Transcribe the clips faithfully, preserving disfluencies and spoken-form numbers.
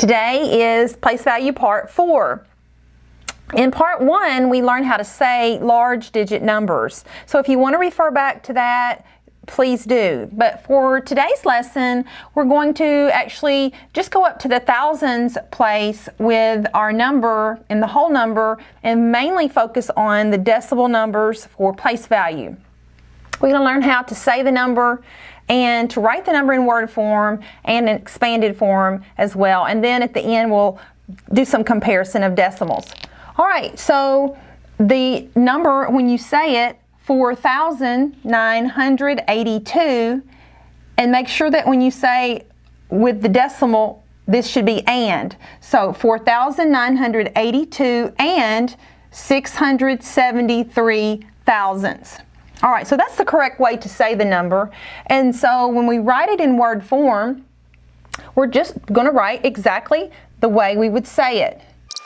Today is place value part four. In part one, we learned how to say large digit numbers. So if you want to refer back to that, please do. But for today's lesson, we're going to actually just go up to the thousands place with our number and the whole number and mainly focus on the decimal numbers for place value. We're going to learn how to say the number and to write the number in word form and in expanded form as well. And then at the end, we'll do some comparison of decimals. All right, so the number, when you say it, four thousand nine hundred eighty-two, and make sure that when you say with the decimal, this should be and. So four thousand nine hundred eighty-two and six hundred seventy-three thousandths. All right, so that's the correct way to say the number. And so when we write it in word form, we're just going to write exactly the way we would say it.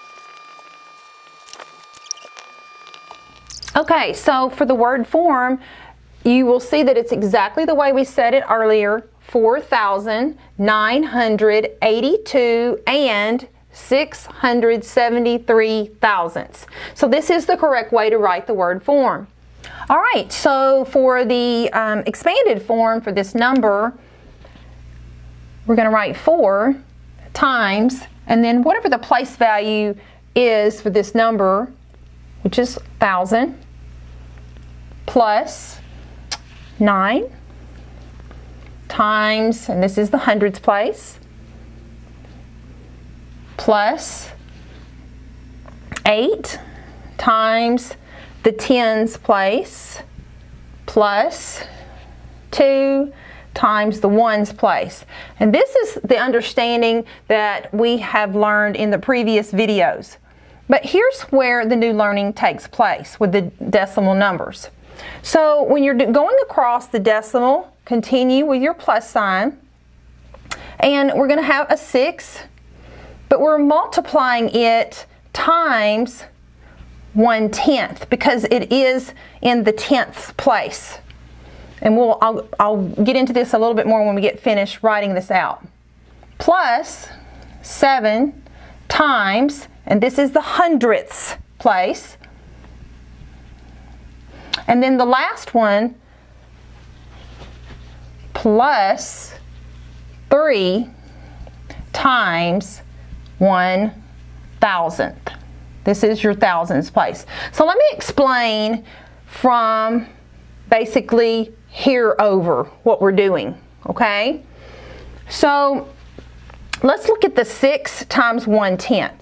Okay, so for the word form, you will see that it's exactly the way we said it earlier, four thousand nine hundred eighty-two and six hundred seventy-three thousandths. So this is the correct way to write the word form. All right, so for the um, expanded form for this number, we're going to write four times, and then whatever the place value is for this number, which is one thousand, plus nine times, and this is the hundreds place, plus eight times the tens place, plus two times the ones place. And this is the understanding that we have learned in the previous videos. But here's where the new learning takes place with the decimal numbers. So when you're going across the decimal, continue with your plus sign, and we're going to have a six, but we're multiplying it times one tenth because it is in the tenth place. And we'll I'll, I'll get into this a little bit more when we get finished writing this out. Plus seven times, and this is the hundredths place. And then the last one, plus three times one thousandth. This is your thousands place. So let me explain from basically here over what we're doing, okay? So let's look at the six times one tenth.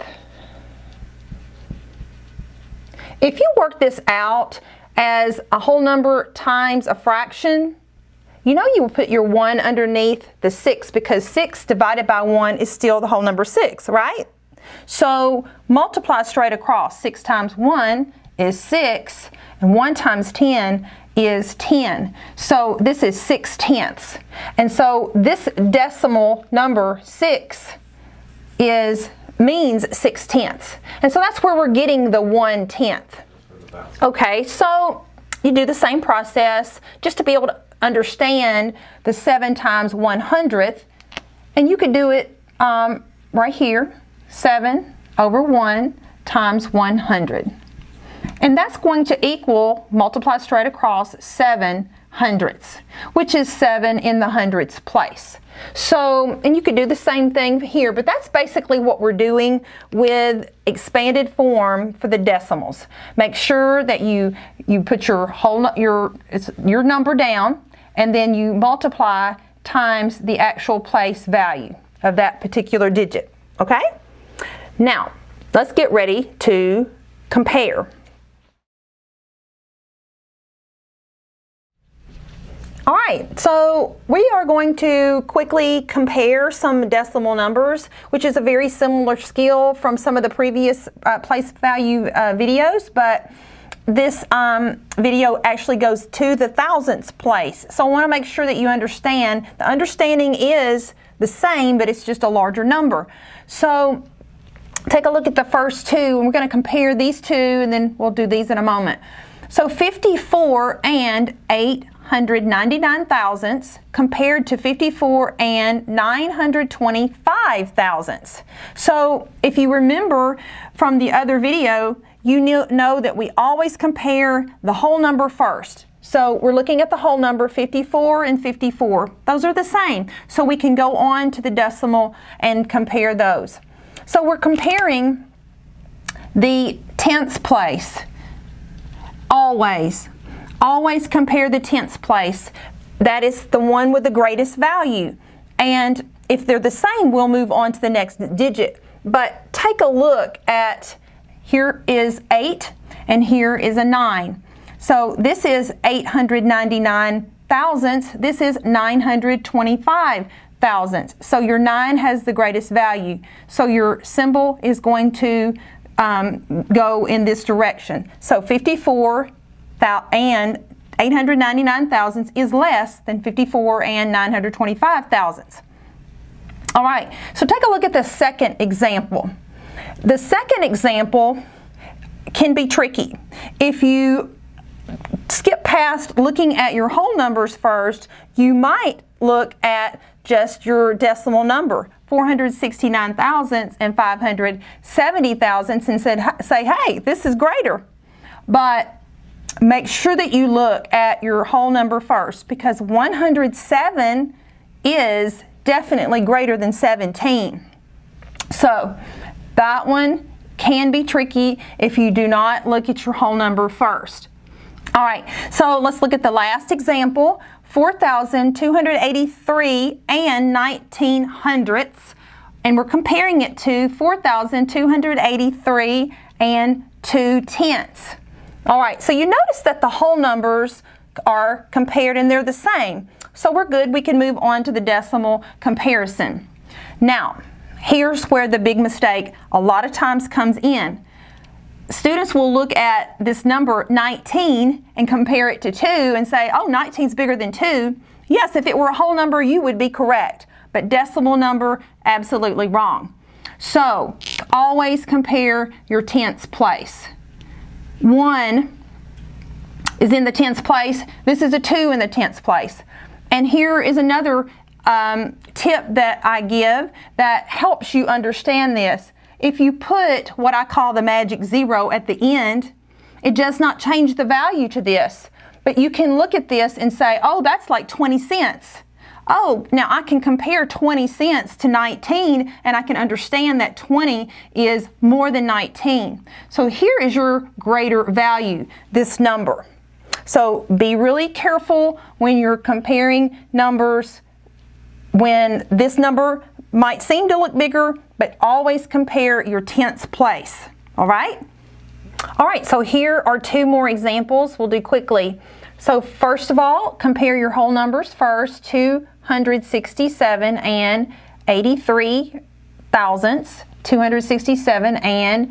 If you work this out as a whole number times a fraction, you know you will put your one underneath the six because six divided by one is still the whole number six, right? So multiply straight across. six times one is six, and one times ten is ten. So this is six tenths. And so this decimal number six is means six tenths. And so that's where we're getting the one tenth. Okay, so you do the same process just to be able to understand the seven times one hundredth, and you could do it um, right here. seven over one times one hundred. And that's going to equal, multiply straight across, seven hundredths, which is seven in the hundredths place. So, and you could do the same thing here, but that's basically what we're doing with expanded form for the decimals. Make sure that you, you put your whole, your, it's your number down, and then you multiply times the actual place value of that particular digit, okay? Now, let's get ready to compare. All right, so we are going to quickly compare some decimal numbers, which is a very similar skill from some of the previous uh, place value uh, videos, but this um, video actually goes to the thousandths place. So I want to make sure that you understand. The understanding is the same, but it's just a larger number. So take a look at the first two, and we're going to compare these two, and then we'll do these in a moment. So fifty-four and eight hundred ninety-nine thousandths compared to fifty-four and nine hundred twenty-five thousandths. So if you remember from the other video, you know that we always compare the whole number first. So we're looking at the whole number, fifty-four and fifty-four. Those are the same. So we can go on to the decimal and compare those. So we're comparing the tenths place. Always. Always compare the tenths place. That is the one with the greatest value. And if they're the same, we'll move on to the next digit. But take a look at, here is eight and here is a nine. So this is eight hundred ninety-nine thousandths. This is nine hundred twenty-five thousandths. So your nine has the greatest value. So your symbol is going to um, go in this direction. So fifty-four and eight hundred ninety-nine thousandths is less than fifty-four and nine hundred twenty-five thousandths. All right, so take a look at the second example. The second example can be tricky. If you skip past looking at your whole numbers first, you might look at just your decimal number, four hundred sixty-nine thousandths and five hundred seventy thousandths, and said, say, hey, this is greater. But make sure that you look at your whole number first, because one hundred seven is definitely greater than seventeen. So that one can be tricky if you do not look at your whole number first. All right, so let's look at the last example, four thousand two hundred eighty-three and nineteen hundredths, and we're comparing it to four thousand two hundred eighty-three and two tenths. All right, so you notice that the whole numbers are compared and they're the same. So we're good, we can move on to the decimal comparison. Now, here's where the big mistake a lot of times comes in. Students will look at this number nineteen and compare it to two and say, oh, nineteen is bigger than two. Yes, if it were a whole number, you would be correct, but decimal number, absolutely wrong. So always compare your tenths place. One is in the tenths place. This is a two in the tenths place. And here is another um, tip that I give that helps you understand this. If you put what I call the magic zero at the end, it does not change the value to this. But you can look at this and say, oh, that's like twenty cents. Oh, now I can compare twenty cents to nineteen, and I can understand that twenty is more than nineteen. So here is your greater value, this number. So be really careful when you're comparing numbers, when this number might seem to look bigger, but always compare your tenths place. All right? All right, so here are two more examples we'll do quickly. So first of all, compare your whole numbers first, two hundred sixty-seven and eighty-three thousandths, two hundred sixty-seven and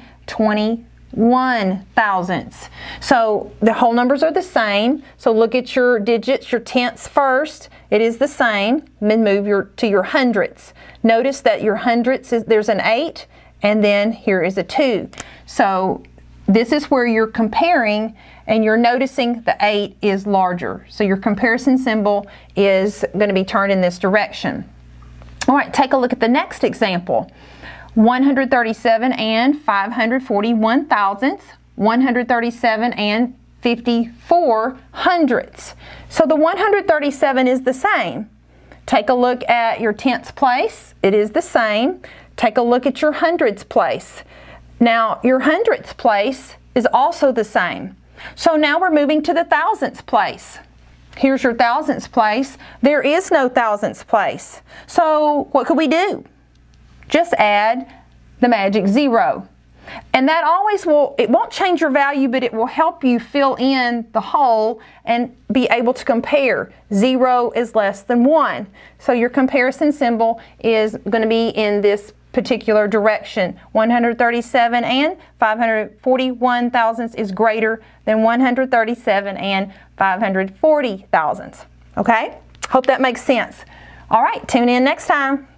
twenty-one thousandths. So the whole numbers are the same. So look at your digits, your tenths first. It is the same. Then move your to your hundredths. Notice that your hundredths is there's an eight, and then here is a two. So this is where you're comparing, and you're noticing the eight is larger. So your comparison symbol is going to be turned in this direction. All right, take a look at the next example. one hundred thirty-seven and five hundred forty-one thousandths, one hundred thirty-seven and fifty-four hundredths. So the one hundred thirty-seven is the same. Take a look at your tenths place. It is the same. Take a look at your hundredths place. Now your hundredths place is also the same. So now we're moving to the thousandths place. Here's your thousandths place. There is no thousandths place. So what could we do? Just add the magic zero. And that always will, it won't change your value, but it will help you fill in the hole and be able to compare. Zero is less than one. So your comparison symbol is going to be in this particular direction. one hundred thirty-seven and five hundred forty-one thousandths is greater than one hundred thirty-seven and five hundred forty thousandths. Okay? Hope that makes sense. All right, tune in next time.